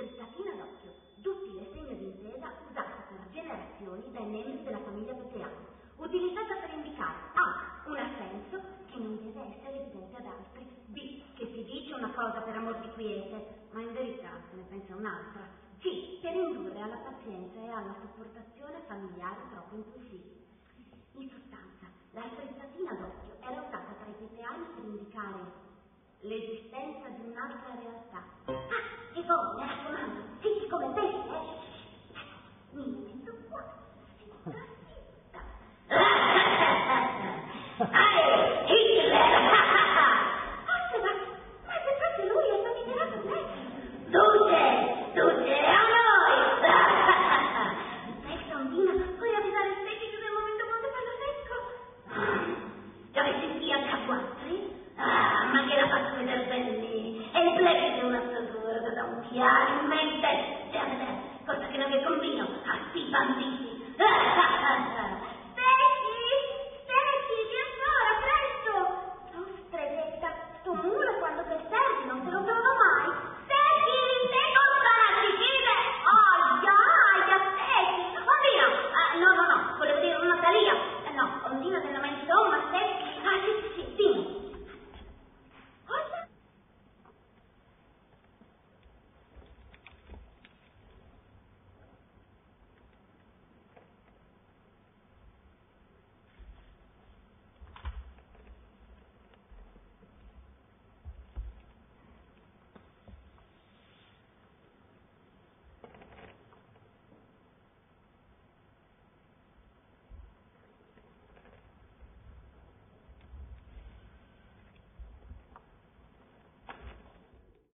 strizzatina d'occhio, duttile segno di intesa usato per generazioni dai membri della famiglia Peteani, utilizzata per indicare A. un assenso che non deve essere evidente ad altri, B. che si dice una cosa per amor di quiete, ma in verità se ne pensa un'altra, C. per indurre alla pazienza e alla sopportazione familiare troppo impulsivi. In sostanza, la strizzatina d'occhio era usata tra i Peteani per indicare l'esistenza di un'altra realtà,